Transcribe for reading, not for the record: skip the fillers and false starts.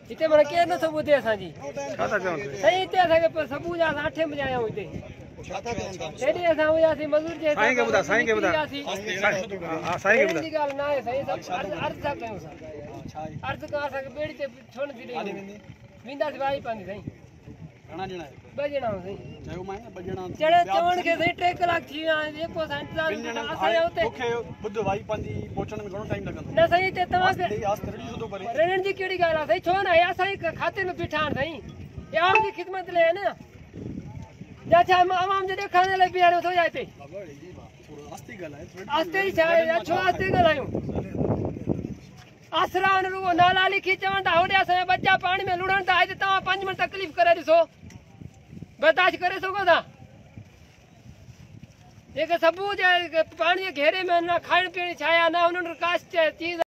इते मन के न सब ॿुधे असांजी छा था चवनि सही हिते असांखे सुबुह जा 8 बजे आया हिते हेॾे असां हुयासीं मज़ूर जे साईं खे ॿुधा साईं खे ॿुधा हा साईं खे ॿुधा जी ॻाल्हि न आहे साईं सभु अर्ज़ था कयूं असां अर्ज़ कयूं असांखे ॿेड़ी ते छो न थी ॾेई वेंदासीं वाही पवंदी साईं घणा ॼणा 2 ॼणा साईं चयो मां 2 ॼणा चवण खे साईं 3 कलाक थी विया आहिनि जेको असां इंतज़ार असांजे हुते मूंखे ॿुध वाही पंहिंजी पहुचण में घणो टाइम लॻंदो न साईं हिते तव्हांखे आस्ते रड़ी थो करे रहण जी कहिड़ी ॻाल्हि आहे साईं छो न असांजे खाते में बीठा आहिनि साईं आवाम जी ख़िदमत लाइ आहे न या छा आवाम जे ॾेखारण लाइ बीहारियो थो या हिते आस्ते ॻाल्हाए आस्ते ई छा आहे छो आस्ते ॻाल्हायूं आसरा रुगो नाला लिखी चवनि था होॾे असांजा बच्चा पाणी में लुढ़नि था हिते तव्हां 5 मिंट तकलीफ़ करे ॾिसो बर्दाश्त करे सघो था जेके सबूत पाणी जे घेरे में न खाइण पीअण छा आहे न हुननि का चीज़